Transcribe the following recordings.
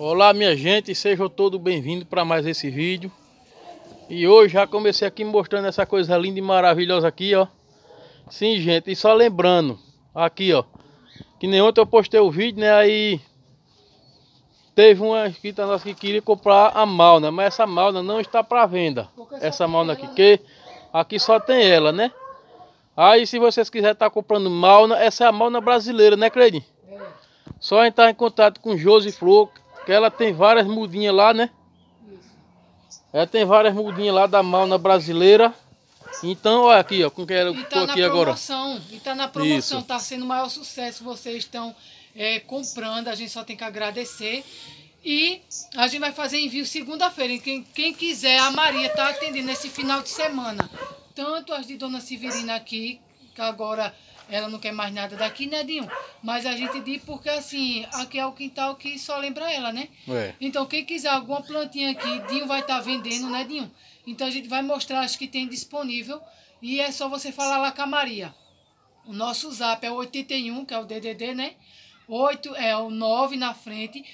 Olá minha gente, sejam todos bem-vindos para mais esse vídeo. E hoje já comecei aqui mostrando essa coisa linda e maravilhosa aqui, ó. Sim gente, e só lembrando, aqui ó, que nem ontem eu postei o vídeo, né, aí teve uma inscrita nossa que queria comprar a Malna, mas essa Malna não está para venda. Essa Malna aqui, que aqui só tem ela, né. Aí se vocês quiserem estar comprando Malna, essa é a Malna brasileira, né Cleitinho? Só entrar em contato com Josi Flor, que ela tem várias mudinhas lá, né? Ela tem várias mudinhas lá da Malna brasileira. Então, olha aqui, ó, com que eu tô aqui agora. E tá na promoção, tá sendo o maior sucesso. Vocês estão comprando, a gente só tem que agradecer. E a gente vai fazer envio segunda-feira. Quem quiser, a Maria tá atendendo esse final de semana. Tanto as de Dona Severina aqui, que agora ela não quer mais nada daqui, né, Dinho? Mas a gente diz porque, assim, aqui é o quintal que só lembra ela, né? Então, quem quiser alguma plantinha aqui, Dinho vai estar vendendo, né, Dinho? Então, a gente vai mostrar as que tem disponível. E é só você falar lá com a Maria. O nosso zap é o 81, que é o DDD, né? 8 é o 9 na frente,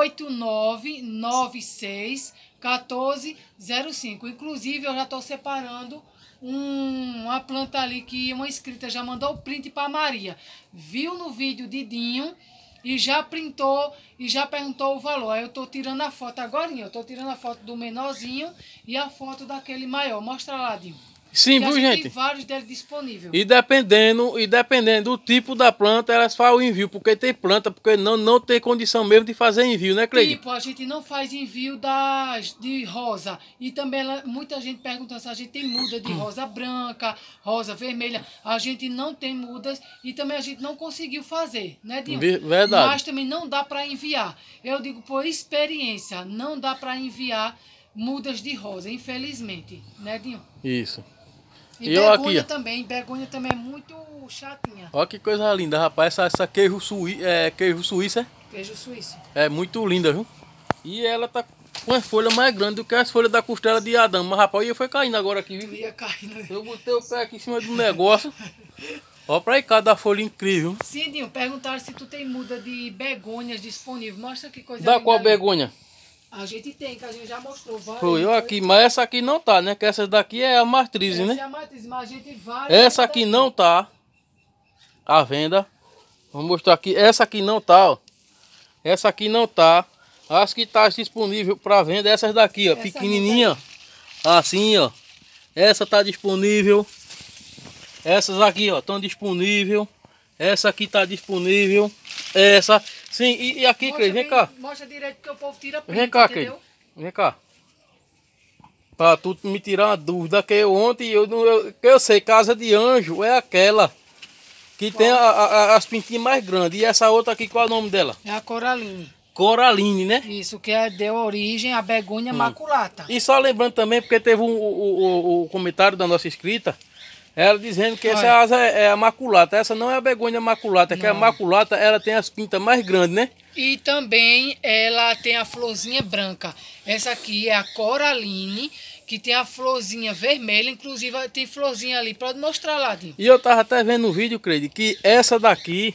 89961405. Inclusive, eu já estou separando uma planta ali que uma inscrita já mandou o print para Maria. Viu no vídeo de Dinho e já printou e já perguntou o valor. Aí eu tô tirando a foto agora, eu tô tirando a foto do menorzinho e a foto daquele maior. Mostra lá, Dinho. Sim, viu, gente? Tem vários deles disponíveis. E dependendo do tipo da planta, elas fazem o envio, porque tem planta, porque não tem condição mesmo de fazer envio, né, Cleitinho? Tipo, a gente não faz envio de rosa. E também muita gente pergunta se a gente tem muda de rosa branca, rosa vermelha. A gente não tem mudas e também a gente não conseguiu fazer, né, Dinho? Verdade. Mas também não dá para enviar. Eu digo por experiência, não dá para enviar mudas de rosa, infelizmente, né, Dinho? Isso. E begônia também, begônia também é muito chatinha. Olha que coisa linda, rapaz, essa queijo suíço, queijo suíço, é? Queijo suíço. É muito linda, viu? E ela tá com as folhas mais grandes do que as folhas da costela de Adão. Mas, rapaz, ia foi caindo agora aqui, viu? Ia caindo. Eu botei o pé aqui em cima do negócio. Ó pra aí cá da folha incrível. Sim, Dinho, perguntaram se tu tem muda de begônias disponível. Mostra que coisa Da linda. qual begônia? A gente tem, que a gente já mostrou várias. Foi eu aqui, mas essa aqui não tá, né? Que essa daqui é a matriz, né? Essa é a matriz, mas a gente várias. Essa aqui não tá à venda. Vou mostrar aqui. Essa aqui não tá, ó. Essa aqui não tá. As que tá disponível para venda, essas daqui, ó, pequenininha, assim, ó. Essa tá disponível. Essas aqui, ó, estão disponível. Essa aqui tá disponível. Essa, sim, e aqui, Cleitinho, vem cá. Mostra direito que o povo tira print, vem cá, entendeu? Vem cá. Pra tu me tirar uma dúvida, que ontem eu sei, Casa de Anjo é aquela que tem as pintinhas mais grandes. E essa outra aqui, qual é o nome dela? É a Coraline. Coraline, né? Isso, que deu origem à begônia maculata. E só lembrando também, porque teve o comentário da nossa inscrita, ela dizendo que essa asa é a maculata. Essa não é a begônia maculata, que a maculata ela tem as pintas mais grandes, né? E também ela tem a florzinha branca. Essa aqui é a Coraline, que tem a florzinha vermelha, inclusive tem florzinha ali. Pode mostrar lá, Dinho. E eu tava até vendo no vídeo, Cleide, que essa daqui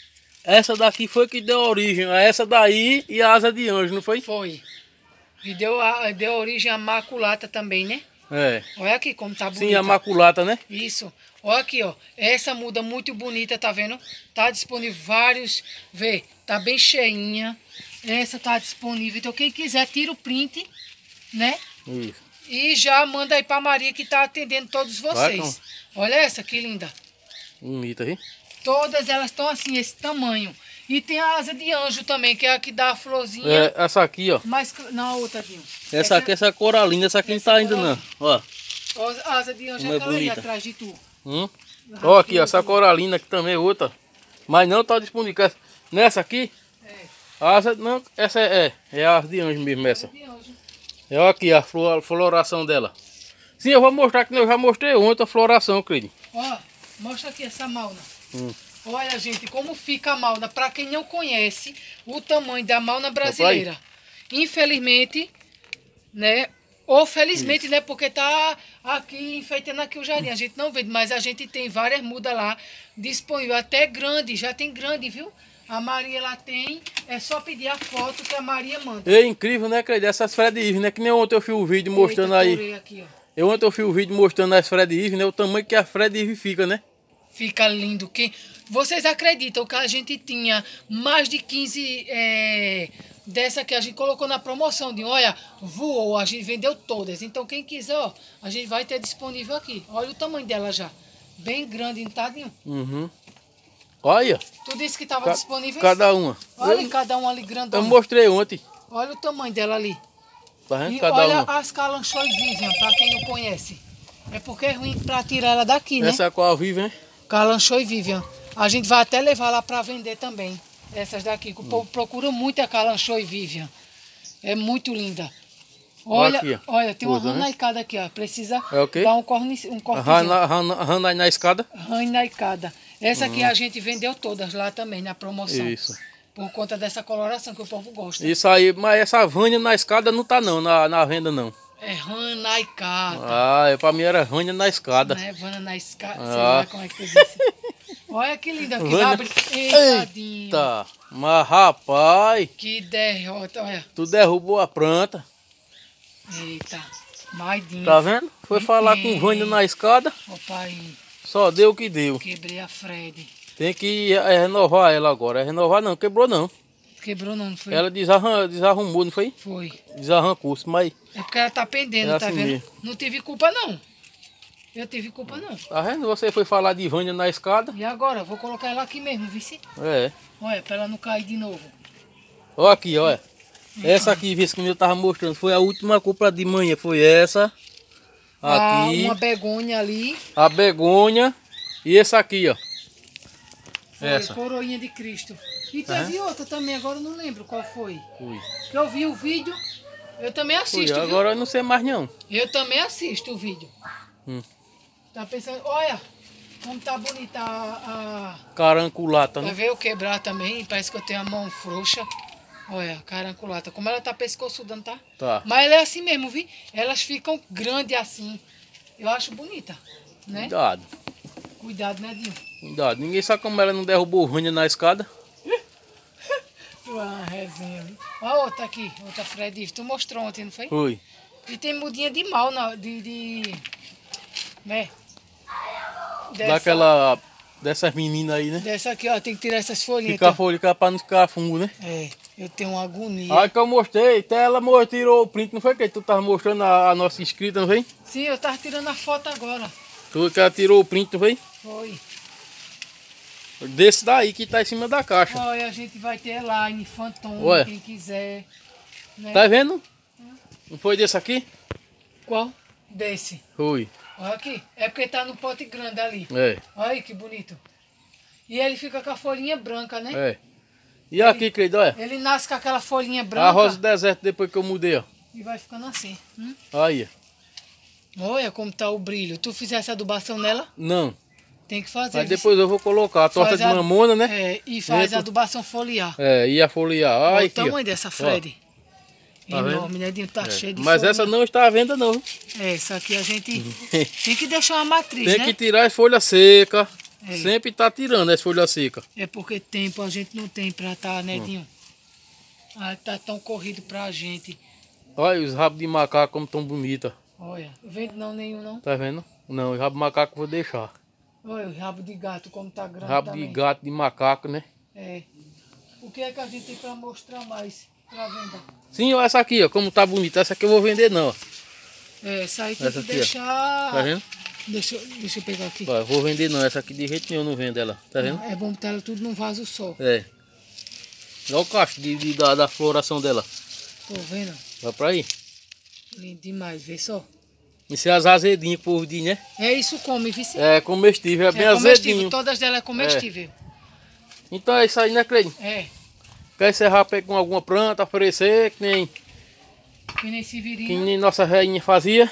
foi que deu origem a essa daí e a asa de anjo, não foi? Foi. E deu origem à maculata também, né? É. Olha aqui como tá bonita. Sim, a maculata, né? Isso. Olha aqui, ó. Essa muda muito bonita, tá vendo? Tá disponível vários. Vê, tá bem cheinha. Essa tá disponível. Então quem quiser tira o print, né? Isso. E já manda aí pra Maria que tá atendendo todos vocês. Olha essa que linda. Bonita, hein? Todas elas estão assim, esse tamanho. E tem a asa de anjo também, que é a que dá a florzinha. É, essa aqui, ó. Mas não, outra, Dinho. Essa aqui, essa coralina, essa aqui não tá ainda não. Ó. A asa de anjo é aquela ali atrás de tu. Ó aqui, ó, essa coralina aqui também é outra. Mas não tá disponível. Nessa aqui? A asa, não, essa é a asa de anjo mesmo, essa. É aqui a floração dela. Sim, eu vou mostrar que eu já mostrei ontem a floração, Cleitinho. Ó, mostra aqui essa malna. Olha, gente, como fica a malna. Para quem não conhece o tamanho da malna brasileira. Infelizmente, né? Ou felizmente, né? Porque tá aqui enfeitando aqui o jardim. A gente não vende, mas a gente tem várias mudas lá disponíveis. Até grande, já tem grande, viu? A Maria ela tem, é só pedir a foto que a Maria manda. É incrível, né, Cleide? Essas Fred Eve, né? Que nem ontem eu fiz o vídeo mostrando aí. Aqui, Ontem eu fiz o vídeo mostrando as Fred Eve, né? O tamanho que a Fred Eve fica, né? Fica lindo. Vocês acreditam que a gente tinha mais de 15 dessa que a gente colocou na promoção de, olha, voou, a gente vendeu todas. Então quem quiser, ó, a gente vai ter disponível aqui. Olha o tamanho dela já. Bem grande, tadinho. Uhum. Olha. Tu disse que estava disponível? Cada uma. Olha cada uma ali grandona. Eu mostrei ontem. Olha o tamanho dela ali. Tá vendo? E Cada olha uma. as Calanchoe Vivian, pra quem não conhece. É porque é ruim pra tirar ela daqui, né? Essa é qual vive, hein? Calanchoe Vivian. A gente vai até levar lá pra vender também. Essas daqui, que o povo procura muito a Calanchoe Vivian. É muito linda. Olha, aqui, olha, tem uma outra, ranaicada aqui, ó. Precisa okay? dar um cortezinho. Rana na escada? Ranaicada. Essa aqui a gente vendeu todas lá também, na promoção. Isso. Por conta dessa coloração que o povo gosta. Isso aí, mas essa Vânia na escada não tá não, na venda não. É ranaicada. Pra mim era Vânia na escada. Não é Vânia na escada, sei lá como é que tu disse. Olha que linda aqui, abre. Eita, mas rapaz. Que derrota, olha. Tu derrubou a planta. Eita, maidinho. Tá vendo? Foi falar com Vânia na escada. Ó pai. Só deu o que deu. Quebrei a Fred. Tem que renovar ela agora. Renovar não, quebrou não. Quebrou não foi? Ela desarrumou, não foi? Foi. Desarrancou-se, mas... É porque ela tá pendendo, tá assim vendo? mesmo. Não tive culpa não. Eu tive culpa não. Tá vendo? Você foi falar de Vânia na escada. E agora? Vou colocar ela aqui mesmo, vice? É. Olha, pra ela não cair de novo. Olha aqui, olha. Essa aqui, vice, que eu tava mostrando, foi a última compra de manhã. Foi essa. Aqui. Uma begônia ali. A begônia. E essa aqui, ó. Foi, essa. Coroinha de Cristo. E teve outra também, agora eu não lembro qual foi. Ui. Que eu vi o vídeo, eu também assisto, viu? Agora eu não sei mais não. Eu também assisto o vídeo. Tá pensando, olha como tá bonita a... Caranculata, Vai né? ver eu quebrar também, parece que eu tenho a mão frouxa. Olha, caranculata, como ela tá pescoçuda, não tá? Tá. Mas ela é assim mesmo, viu? Elas ficam grandes assim. Eu acho bonita, né? Cuidado. Cuidado, né, Dinho? Cuidado. Ninguém sabe como ela não derrubou Vânia na escada. Uma resenha, viu? Olha a outra aqui, outra Fred. Tu mostrou ontem, não foi? Foi. E tem mudinha de mal, né? Dessas meninas aí, né? Dessa aqui, ó, tem que tirar essas folhinhas. Ficar folha pra não ficar fungo, né? É, eu tenho uma agonia. Aí que eu mostrei, até ela tirou o print, não foi que tu tava mostrando a nossa inscrita, não foi? Sim, eu tava tirando a foto agora. Tu que ela tirou o print, não foi? Foi. Desse daí que tá em cima da caixa. Olha, a gente vai ter line, Phantom, Olha. quem quiser. Né? Tá vendo? Não foi desse aqui? Qual? Desse. Foi. Olha aqui. É porque tá no pote grande ali. É. Olha aí que bonito. E ele fica com a folhinha branca, né? É. E aqui, querido, olha. Ele nasce com aquela folhinha branca. A rosa do deserto depois que eu mudei, ó. E vai ficando assim. Aí. Olha como tá o brilho. Tu fizesse adubação nela? Não. Tem que fazer. Mas depois eu vou colocar a torta de mamona, né? É, e faz a adubação foliar. É, e a folhear. Olha Ai, o tamanho dessa Fred. Tá enorme, né? Tá cheio de Mas folha. essa não está à venda, não. É, essa aqui a gente tem que deixar uma matriz, Tem né? que tirar as folhas secas. É. Sempre tá tirando as folhas secas. É porque tempo a gente não tem pra tá, né, Dinho? Ah, tá tão corrido pra gente. Olha os rabos de macaco como tão bonita. Olha, vende não nenhum, não. Tá vendo? Não, os rabos de macaco eu vou deixar. Olha o rabo de gato como tá grande Rabo também. de gato, de macaco, né? É. O que é que a gente tem pra mostrar mais pra venda? Sim, ó, essa aqui, ó, como tá bonita. Essa aqui eu vou vender não, ó. É, essa aí tem Essa que aqui, ó. deixar... Tá vendo? Deixa eu pegar aqui. Ó, eu vou vender não, essa aqui de jeito nenhum eu não vendo ela. Tá vendo? É bom botar ela tudo num vaso só. É. Olha o cacho da floração dela. Tô vendo? Vai pra aí. Lindo demais, vê só. Isso é as azedinhas, o povo diz, né? É isso, come, vice. É comestível, é bem comestível, azedinho. todas delas é comestível. Então é isso aí, né, Cleide? É. Quer encerrar com alguma planta, oferecer, que nem Severina. nossa rainha fazia.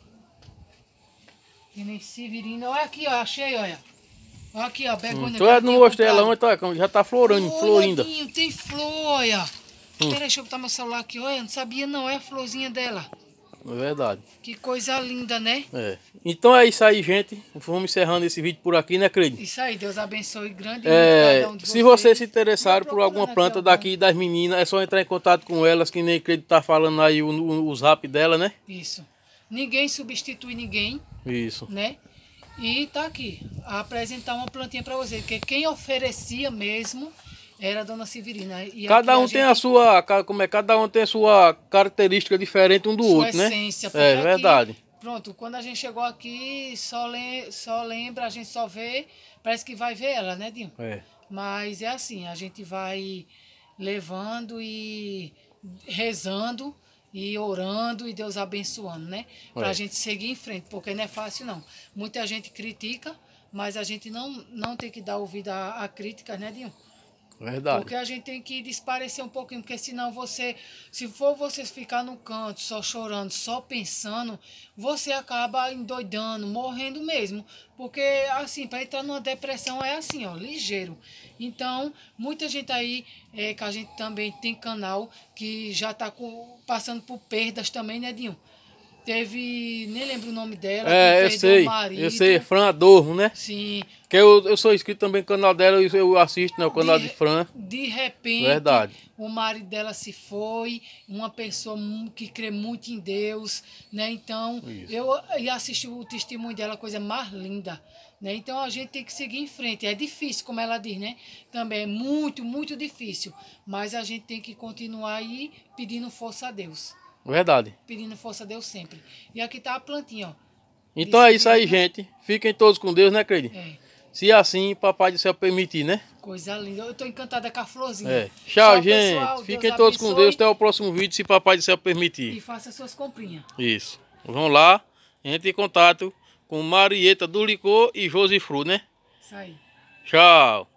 Que nem Severina. Olha aqui, ó, achei, olha. Olha aqui, ó, begônia. Então eu não mostrei ela ontem, olha, já tá florindo. Dinho, tem flor, olha. Peraí, deixa eu botar meu celular aqui, olha, não sabia não, é a florzinha dela. É verdade. Que coisa linda, né? É. Então é isso aí, gente. Vamos encerrando esse vídeo por aqui, né, Creide? Isso aí, Deus abençoe grandemente cada um de se vocês. vocês se interessarem por alguma planta daqui das meninas, é só entrar em contato com elas, que nem Creide tá falando aí o zap dela, né? Isso. Ninguém substitui ninguém. Isso. Né? E tá aqui, a apresentar uma plantinha para vocês, porque quem oferecia mesmo era a Dona Severina. E cada um tem a sua, cada um tem a sua característica diferente um do outro, né? Essência, É aqui, verdade. Pronto, quando a gente chegou aqui, só lembra, a gente só vê, parece que vai ver ela, né, Dinho? É. Mas é assim, a gente vai levando e rezando e orando e Deus abençoando, né? Pra gente seguir em frente, porque não é fácil não. Muita gente critica, mas a gente não tem que dar ouvido à crítica, né, Dinho? Verdade. Porque a gente tem que desparecer um pouquinho, porque senão se for você ficar no canto, só chorando, só pensando, você acaba endoidando, morrendo mesmo. Porque, assim, para entrar numa depressão é assim, ó, ligeiro. Então, muita gente aí, que a gente também tem canal, que já está passando por perdas também, né, Dinho? Teve, nem lembro o nome dela. Eu sei, Fran Adorno, né? Sim. Que eu sou inscrito também no canal dela, eu assisto, né, o canal de Fran. De repente, verdade, o marido dela se foi, uma pessoa que crê muito em Deus, né? Então, eu assisti o testemunho dela, coisa mais linda, né? Então, a gente tem que seguir em frente. É difícil, como ela diz, né? Também é muito, muito difícil, mas a gente tem que continuar aí pedindo força a Deus. Verdade. Pedindo força a Deus sempre. E aqui tá a plantinha, ó. Então é isso aí, gente. Fiquem todos com Deus, né, Creide? Se assim, Papai do Céu permitir, né? Coisa linda. Eu tô encantada com a florzinha. Tchau, gente. Pessoal, fiquem todos com Deus. Até o próximo vídeo, se Papai do Céu permitir. E faça suas comprinhas. Isso. Vamos lá. Entre em contato com Marieta do Licor e Josifru, né? Isso aí. Tchau.